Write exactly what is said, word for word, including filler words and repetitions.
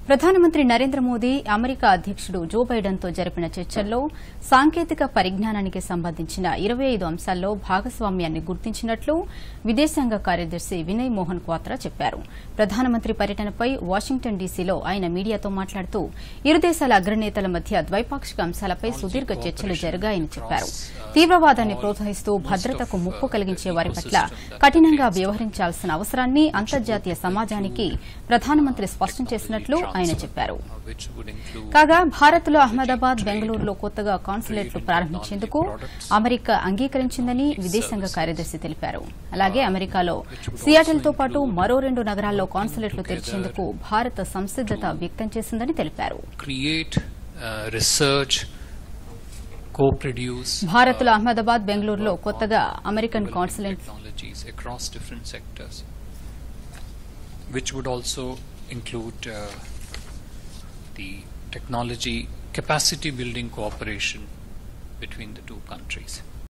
ప్రధానమంత్రి నరేంద్ర మోదీ అమెరికా అధ్యక్షుడు Joe Biden తో జరిపిన చర్చల్లో సాంకేతిక పరిజ్ఞానానికి సంబంధించిన ఇరవై ఐదు అంశాల్లో భాగస్వామ్యాన్ని గుర్తించినట్లు విదేశాంగ కార్యదర్శి వినయ్ మోహన్ క్వాత్రా చెప్పారు. ప్రధానమంత్రి పర్యటనపై వాషింగ్టన్ డీసీలో ఆయన మీడియాతో మాట్లాడుతూ ఇరు దేశాల అగ్రనేతల మధ్య ద్వైపాక్షిక అంశాలపై సుదీర్ఘ చర్చలు జరిగాయని చెప్పారు. తీవ్రవాదాన్ని ప్రోత్సహిస్తూ భద్రతకు ముప్పు కలిగించే వారి పట్ల కఠినంగా వ్యవహరించాల్సిన అవసరాన్ని అంతర్జాతీయ సమాజానికి ప్రధానమంత్రి స్పష్టం చేసినట్లు ఆయన చెప్పారు. కాగా భారత్లో అహ్మదాబాద్, బెంగళూరులో కొత్తగా కాన్సులేట్లు ప్రారంభించేందుకు అమెరికా అంగీకరించిందని విదేశాంగ కార్యదర్శి తెలిపారు. అలాగే అమెరికాలో సియాటిల్తో పాటు మరో రెండు నగరాల్లో కాన్సులేట్లు తెరిచేందుకు భారత్ సంసిద్దత వ్యక్తం చేసిందని తెలిపారు. భారత్లో అహ్మదాబాద్, బెంగళూరులో కొత్తగా American consulate which would also include uh, the technology capacity building cooperation between the two countries.